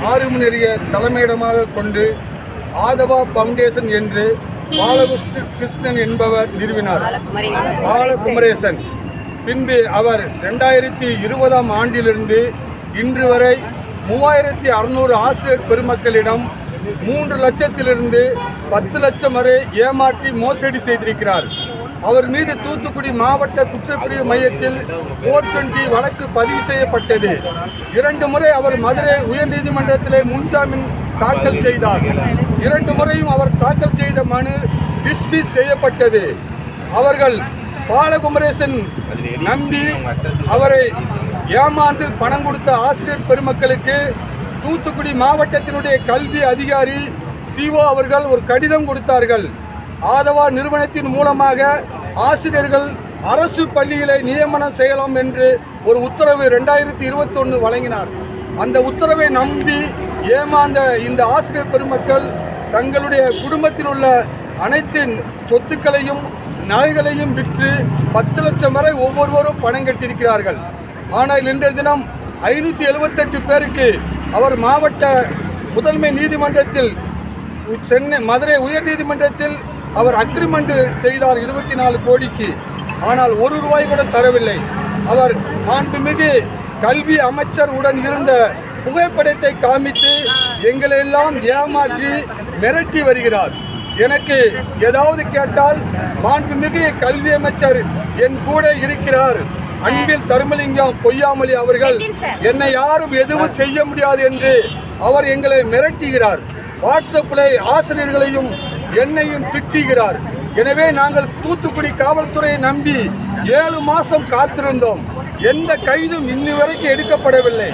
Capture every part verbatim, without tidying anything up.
ஆறுமுனரிய தலைமையிடமாக கொண்டு ஆதவா ஃபவுண்டேஷன் என்று பாலகிருஷ்ணன் என்பவர் நிறுவினார். பாலகுமரேசன் பின்பு அவர் இரண்டாயிரத்தி இருபதாம் ஆண்டிலிருந்து இன்று வரை மூவாயிரத்தி அறுநூறு ஆசிரியர் பெருமக்களிடம் மூன்று லட்சத்திலிருந்து பத்து லட்சம் வரை ஏமாற்றி மோசடி செய்திருக்கிறார். அவர் மீது தூத்துக்குடி மாவட்ட குற்றப்பிரிவு மையத்தில் போர் டுவெண்ட்டி வழக்கு பதிவு செய்யப்பட்டது. இரண்டு முறை அவர் மதுரை உயர்நீதிமன்றத்திலே முன்ஜாமீன் தாக்கல் செய்தார். இரண்டு முறையும் அவர் தாக்கல் செய்த மனு டிஸ்மிஸ் செய்யப்பட்டது. அவர்கள் பாலகுமரேசன் நம்பி அவரை ஏமாந்து பணம் கொடுத்த ஆசிரியர் பெருமக்களுக்கு தூத்துக்குடி மாவட்டத்தினுடைய கல்வி அதிகாரி சிஓ அவர்கள் ஒரு கடிதம் கொடுத்தார்கள். ஆதவா நிறுவனத்தின் மூலமாக ஆசிரியர்கள் அரசு பள்ளிகளை நியமனம் செய்யலாம் என்று ஒரு உத்தரவு இரண்டாயிரத்தி இருபத்தி ஒன்று வழங்கினார். அந்த உத்தரவை நம்பி ஏமாந்த இந்த ஆசிரியர் பெருமக்கள் தங்களுடைய குடும்பத்தில் உள்ள அனைத்து சொத்துக்களையும் நகைகளையும் விற்று பத்து லட்சம் வரை ஒவ்வொருவரும் பணம் கட்டியிருக்கிறார்கள். ஆனால் இன்றைய தினம் ஐநூற்றி எழுபத்தெட்டு பேருக்கு அவர் மாவட்ட முதன்மை நீதிமன்றத்தில் சென்னை மதுரை உயர் நீதிமன்றத்தில் அவர் அக்ரிமெண்ட் செய்தார் இருபத்தி நாலு கோடிக்கு. ஆனால் ஒரு ரூபாய் கூட தரவில்லை. அவர் மாண்புமிகு கல்வி அமைச்சர் உடன் இருந்த புகைப்படத்தை காமித்து எங்களெல்லாம் ஏமாற்றி மிரட்டி வருகிறார். எனக்கு ஏதாவது கேட்டால் மாண்புமிகு கல்வி அமைச்சர் என் கூட இருக்கிறார் அன்பில் தர்மலிங்கம் பொய்யாமொழி அவர்கள் என்னை யாரும் எதுவும் செய்ய முடியாது என்று அவர் எங்களை மிரட்டுகிறார். வாட்ஸ்அப்பில் ஆசிரியர்களையும் என்னையும் திட்டுகிறார். எனவே நாங்கள் தூத்துக்குடி காவல்துறையை நம்பி ஏழு மாசம் காத்திருந்தோம். எந்த கைதும் இன்னி வரைக்கும் எடுக்கப்படவில்லை.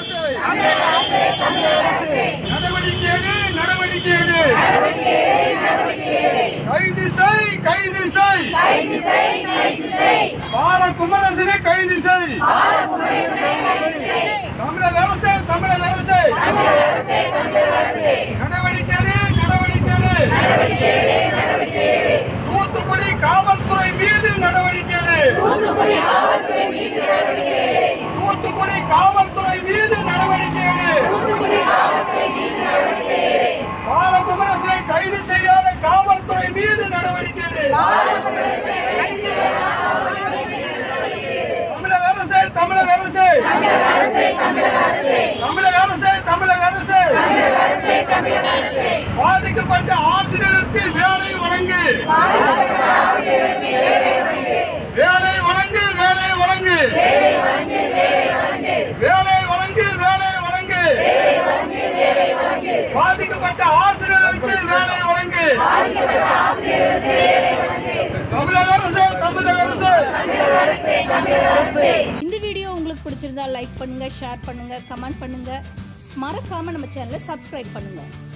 கைது செய் கைது செய் பாலகுமரேசனை கைது செய். தமிழக அரசு தமிழக அரசு நடவடிக்கை நடவடிக்கை தூத்துக்குடி காவல்துறை மீது நடவடிக்கை தூத்துக்குடி காவல்துறை மீது நடவடிக்கை பாலகுமரேசனை கைது செய்யாத காவல்துறை மீது நடவடிக்கை தமிழக அரசு தமிழக அரசு தமிழக அரசு தமிழக அரசு பாதிக்கப்பட்ட ஆசிரியருக்கு வேலை வழங்கு வேலை வழங்கு வேலை வழங்கு வேலை வழங்கு வேலை வழங்கு பாதிக்கப்பட்ட ஆசிரியருக்கு வேலை வழங்கு தமிழக அரசு தமிழக அரசு. இந்த வீடியோ உங்களுக்கு பிடிச்சிருந்தா லைக் பண்ணுங்க, ஷேர் பண்ணுங்க, கமெண்ட் பண்ணுங்க. மறக்காம நம்ம சேனலை சப்ஸ்கிரைப் பண்ணுங்க.